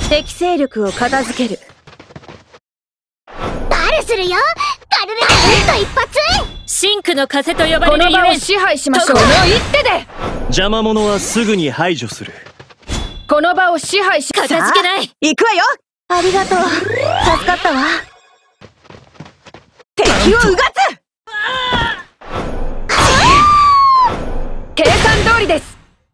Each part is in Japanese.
敵勢力を片付ける。 バルするよ。カルメナヒット一発。 真紅の風と呼ばれるこの場を支配しましょう。この一手で邪魔者はすぐに排除する。 この場を支配し、 片付けない。 行くわよ。ありがとう。助かったわ。敵をうがつ。 計算通りです。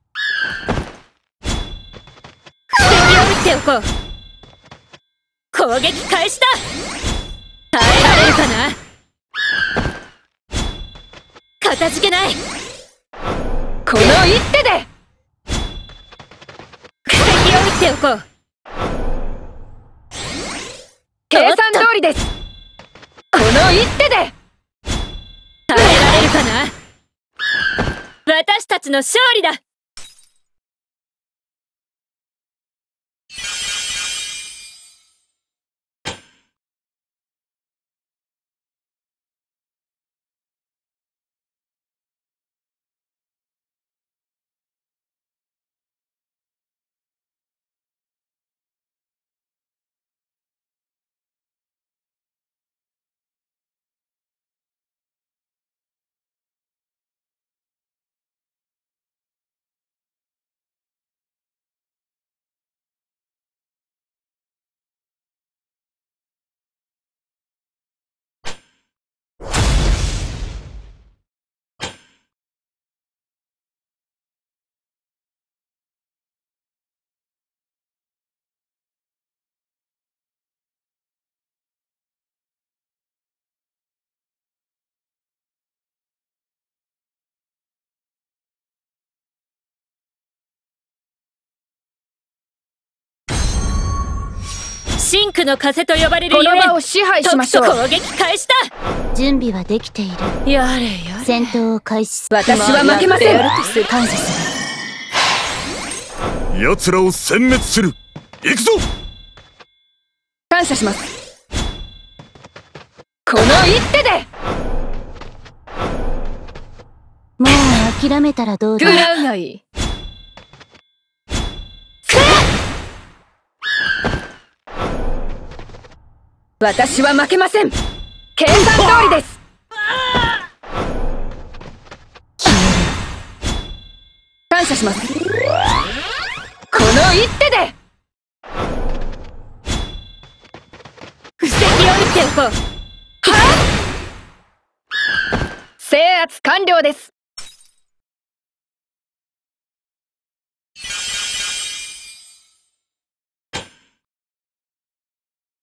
敵を撃っておこう。攻撃開始だ。耐えられるかな。片付けない。 この一手で敵を撃っておこう。 計算通りです。この一手で耐えられるかな。私たちの勝利だ。真紅の風と呼ばれるこの場を支配しましょう。 攻撃開始だ。 準備はできている。 やれやれ。 戦闘を開始。 私は負けません。 感謝する。 奴らを殲滅する。行くぞ。 感謝します。この一手でもう諦めたらどうだ。 食らうがいい。私は負けません。計算通りです。感謝します。この一手で布石を打っておこう。 制圧完了です。